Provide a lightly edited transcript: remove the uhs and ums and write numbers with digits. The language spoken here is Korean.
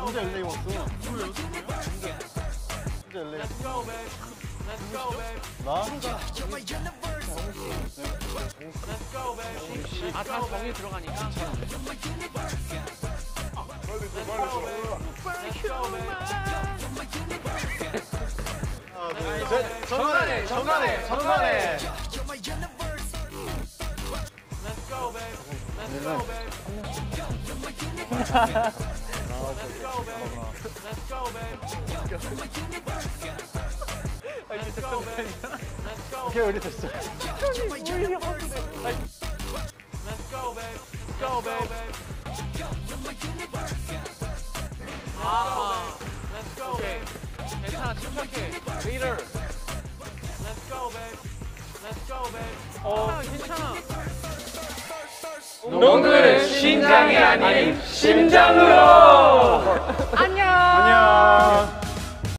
진짜 LA 왔어. 진짜 LA. Let's go, babe. Let's go, babe. 나? Let's go, babe. 아, 다 정이 들어가니까. Let's go, babe. 정관해. Let's go, babe. Let's go, babe. Let's go, babe. Let's go, babe. Let's go, babe. Let's go. 오케이, 우리 됐어. Let's go, babe. Let's go, babe. Let's go, babe. 괜찮아, 침착해. Leader. Let's go, babe. Let's go, babe. 괜찮아. 농구는 신장이 아닌 심장으로.